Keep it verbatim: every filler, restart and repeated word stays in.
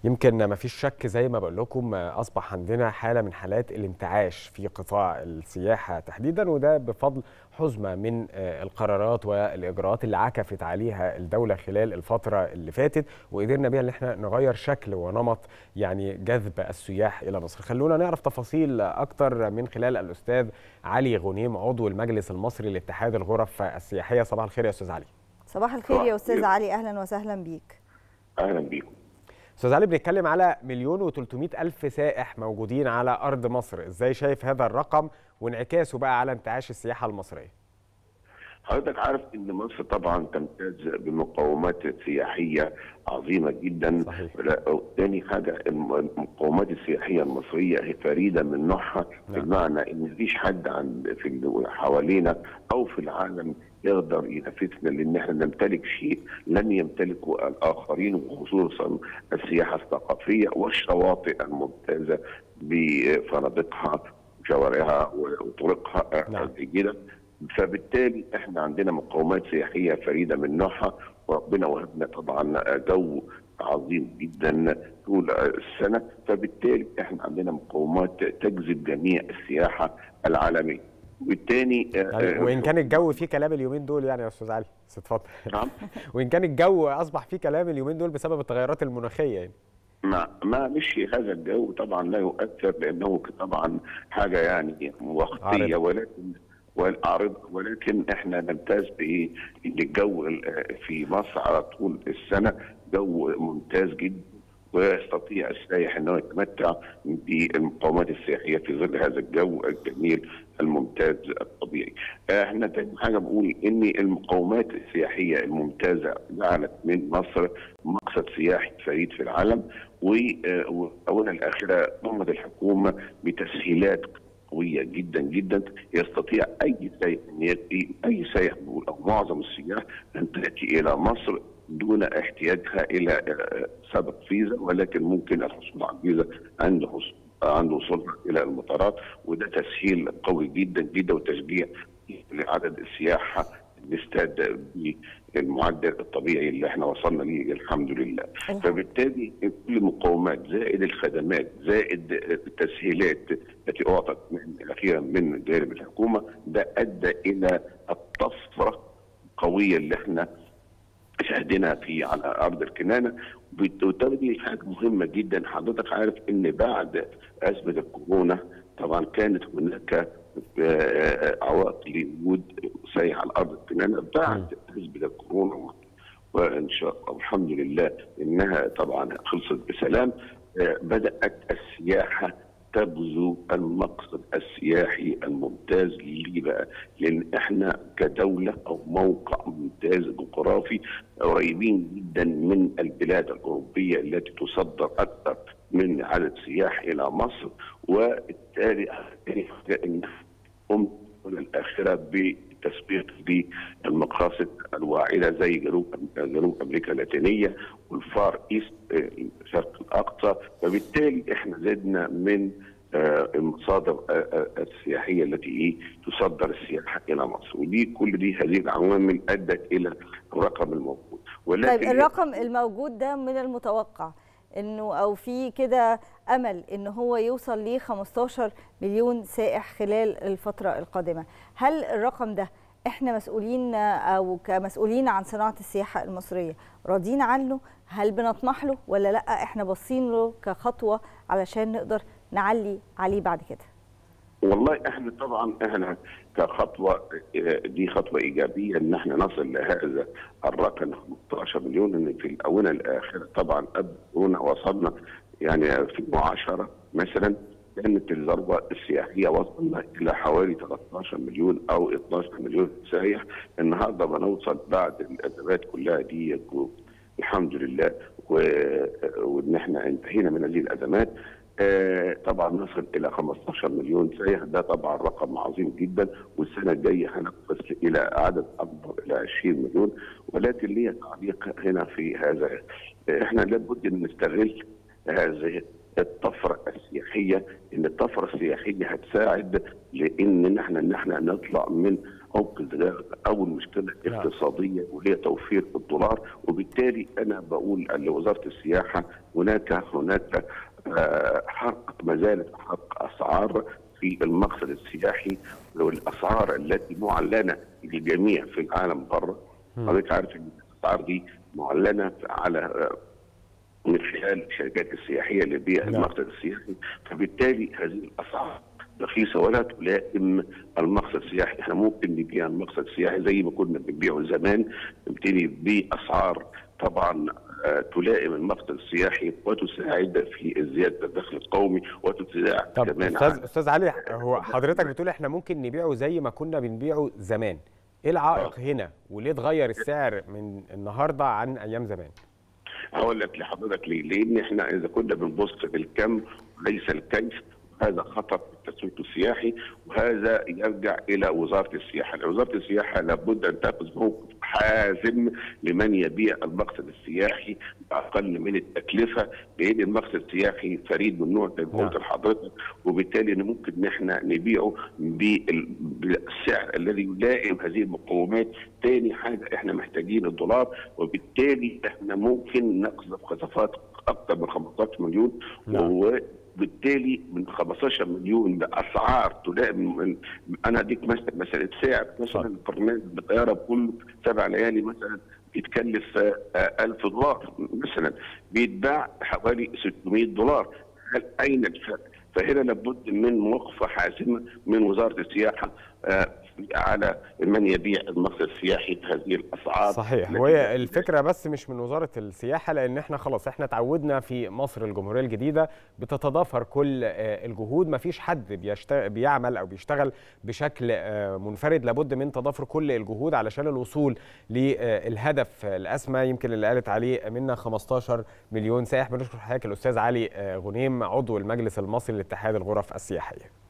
يمكن ما فيش شك زي ما بقول لكم أصبح عندنا حالة من حالات الانتعاش في قطاع السياحة تحديدا، وده بفضل حزمة من القرارات والإجراءات اللي عكفت عليها الدولة خلال الفترة اللي فاتت، وقدرنا بيها ان احنا نغير شكل ونمط يعني جذب السياح إلى مصر. خلونا نعرف تفاصيل أكتر من خلال الأستاذ علي غنيم عضو المجلس المصري لاتحاد الغرف السياحية. صباح الخير يا أستاذ علي. صباح الخير يا أستاذ علي، أهلا وسهلا بيك. أهلا بيكم. أستاذ علي، بنتكلم على مليون وتلتمية ألف سائح موجودين على أرض مصر، إزاي شايف هذا الرقم وانعكاسه بقى على انتعاش السياحة المصرية؟ حضرتك عارف ان مصر طبعا تمتاز بمقومات سياحيه عظيمه جدا. صحيح. ثاني حاجه المقومات السياحيه المصريه هي فريده من نوعها، نعم. بمعنى ان مفيش حد عند في حوالينا او في العالم يقدر ينافسنا، لان احنا نمتلك شيء لن يمتلكه الاخرين، وخصوصا السياحه الثقافيه والشواطئ الممتازه بفنادقها وشوارعها وطرقها نعم. الجيده. فبالتالي احنا عندنا مقومات سياحيه فريده من نوعها، وربنا وهبنا طبعا جو عظيم جدا طول السنه، فبالتالي احنا عندنا مقومات تجذب جميع السياحه العالميه. والتاني يعني وان كان الجو فيه كلام اليومين دول يعني يا استاذ علي، بس اتفضل. نعم. وان كان الجو اصبح فيه كلام اليومين دول بسبب التغيرات المناخيه يعني. ما ما مش هذا الجو طبعا لا يؤثر، لانه طبعا حاجه يعني وقتيه، ولكن والعارض ولكن احنا نمتاز بايه؟ ان الجو في مصر على طول السنه جو ممتاز جدا، ويستطيع السائح انه يتمتع بالمقومات السياحيه في ظل هذا الجو الجميل الممتاز الطبيعي. احنا تاني حاجه بقول ان المقومات السياحيه الممتازه جعلت من مصر مقصد سياحي فريد في العالم، واولا الاخيره قامت الحكومه بتسهيلات قوية جدا جدا يستطيع اي سائح اي سائح او معظم السياح ان تاتي الى مصر دون احتياجها الى سابق فيزا، ولكن ممكن الحصول على فيزا عند عند وصولها الى المطارات، وده تسهيل قوي جدا جدا وتشجيع لعدد السياحه نستاد بالمعدل الطبيعي اللي احنا وصلنا ليه الحمد لله. فبالتالي كل المقومات زائد الخدمات زائد التسهيلات التي اعطت اخيرا من جانب الحكومه، ده ادى الى الطفره القويه اللي احنا شاهدينها في على ارض الكنانه. وبالتالي حاجه مهمه جدا، حضرتك عارف ان بعد ازمه الكورونا طبعا كانت هناك عوائق لوجود سياح على ارض الكنانه بعد ازمه الكورونا، وان شاء الله الحمد لله انها طبعا خلصت بسلام. بدات السياحه تبذو المقصد السياحي الممتاز. ليه بقى؟ لان احنا كدوله او موقع ممتاز جغرافي قريبين جدا من البلاد الاوروبيه التي تصدر اكثر من عدد سياح الى مصر، وبالتالي ان قمت الاخره بتسويق بالمقاصد الواعده زي جنوب جنوب امريكا اللاتينيه والفار ايست الشرق الاقصى، فبالتالي احنا زدنا من المصادر السياحيه التي ايه تصدر السياحه الى مصر، ودي كل دي هذه العوامل ادت الى الرقم الموجود. ولكن طيب الرقم الموجود ده من المتوقع انه او في كده امل ان هو يوصل ل خمستاشر مليون سائح خلال الفتره القادمه، هل الرقم ده احنا مسؤولين او كمسؤولين عن صناعه السياحه المصريه راضيين عنه؟ هل بنطمح له ولا لا احنا باصين له كخطوه علشان نقدر نعلي عليه بعد كده؟ والله احنا طبعا احنا كخطوه دي خطوه ايجابيه ان احنا نصل لهذا الرقم خمستاشر مليون، ان في الاونه الاخيره طبعا قبل كورونا وصلنا يعني في المعاشره مثلا كانت الذروه السياحيه وصلنا الى حوالي تلتاشر مليون او اتناشر مليون سائح. النهارده بنوصل بعد الازمات كلها دي الحمد لله وان احنا انتهينا من هذه الازمات، آه طبعا نصل الى خمستاشر مليون سائح. ده طبعا رقم عظيم جدا، والسنه الجايه هنقفز الى عدد اكبر الى عشرين مليون. ولكن لي تعليق هنا في هذا، آه احنا لابد ان نستغل هذه الطفره السياحيه، ان الطفره السياحيه هتساعد لان احنا ان احنا نطلع من انقذ اول مشكله اقتصاديه وهي توفير الدولار. وبالتالي انا بقول لوزاره السياحه هناك هناك حرق، ما زالت حرق اسعار في المقصد السياحي، والاسعار التي معلنه للجميع في العالم بره. حضرتك عارف ان الاسعار دي معلنه على من خلال الشركات السياحيه اللي بيع المقصد السياحي، فبالتالي هذه الاسعار رخيصه ولا تلائم المقصد السياحي. احنا ممكن نبيع المقصد السياحي زي ما كنا بنبيعه زمان، نبتدي باسعار طبعا تلائم المقصد السياحي وتساعد في زياده الدخل القومي وتساعد طب كمان. استاذ استاذ علي، هو حضرتك بتقول احنا ممكن نبيعه زي ما كنا بنبيعه زمان، ايه العائق هنا وليه اتغير السعر من النهارده عن ايام زمان؟ هقول لك لحضرتك ليه؟ لان احنا اذا كنا بنبص بالكم وليس الكيف، هذا خطر في التسويق السياحي، وهذا يرجع الى وزاره السياحه. وزاره السياحه لابد ان تاخذ موقف حازم لمن يبيع المقصد السياحي باقل من التكلفه، لان المقصد السياحي فريد من نوع زي ما قلت لحضرتك، وبالتالي ممكن ان احنا نبيعه بالسعر الذي يلائم هذه المقومات. ثاني حاجه احنا محتاجين الدولار، وبالتالي احنا ممكن نقذف قذفات اكثر من خمستاشر مليون، و بالتالي من خمستاشر مليون باسعار تلائم. من انا اديك مثلا مساله سعر مثلا البرنامج بالطياره بكل سبع ليالي مثلا بيتكلف ألف دولار مثلا، بيتباع حوالي ستمائة دولار. هل اين الفرق؟ فهنا لابد من موقفه حاسمه من وزاره السياحه على من يبيع المقصد السياحي بهذه الاسعار. صحيح، وهي الفكره بس مش من وزاره السياحه، لان احنا خلاص احنا اتعودنا في مصر الجمهوريه الجديده بتتضافر كل الجهود، ما فيش حد بيشتغل بيعمل او بيشتغل بشكل منفرد، لابد من تضافر كل الجهود علشان الوصول للهدف الاسمى يمكن اللي قالت عليه منا خمستاشر مليون سائح. بنشكر حضرتك الاستاذ علي غنيم عضو المجلس المصري لاتحاد الغرف السياحيه.